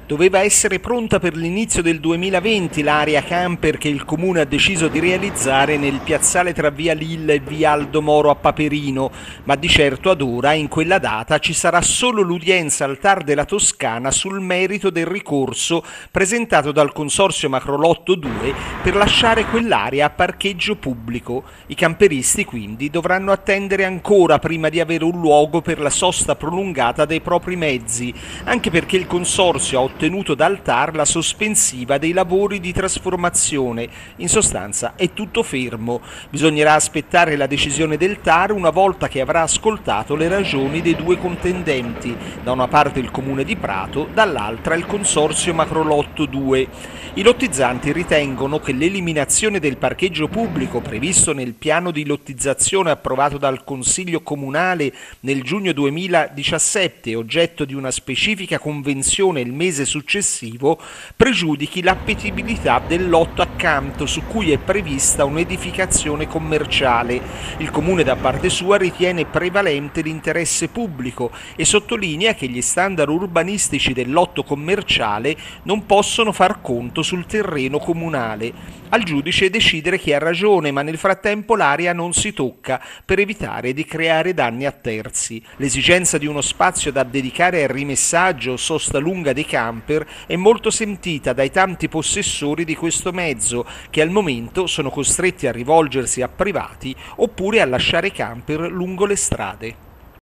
Doveva essere pronta per l'inizio del 2020 l'area camper che il comune ha deciso di realizzare nel piazzale tra via Lilla e via Aldo Moro a Paperino, ma di certo ad ora, in quella data, ci sarà solo l'udienza al TAR della Toscana sul merito del ricorso presentato dal Consorzio Macrolotto 2 per lasciare quell'area a parcheggio pubblico. I camperisti quindi dovranno attendere ancora prima di avere un luogo per la sosta prolungata dei propri mezzi, anche perché il Consorzio ha ottenuto dal TAR la sospensiva dei lavori di trasformazione. In sostanza è tutto fermo. Bisognerà aspettare la decisione del TAR una volta che avrà ascoltato le ragioni dei due contendenti, da una parte il comune di Prato, dall'altra il Consorzio Macrolotto 2. I lottizzanti ritengono che l'eliminazione del parcheggio pubblico previsto nel piano di lottizzazione approvato dal Consiglio Comunale nel giugno 2017, oggetto di una specifica convenzione il mese successivo, pregiudichi l'appetibilità del lotto accanto su cui è prevista un'edificazione commerciale. Il comune da parte sua ritiene prevalente l'interesse pubblico e sottolinea che gli standard urbanistici del lotto commerciale non possono far conto sul terreno comunale. Al giudice decidere chi ha ragione, ma nel frattempo l'area non si tocca per evitare di creare danni a terzi. L'esigenza di uno spazio da dedicare al rimessaggio o sosta lunga dei camper è molto sentita dai tanti possessori di questo mezzo, che al momento sono costretti a rivolgersi a privati oppure a lasciare camper lungo le strade.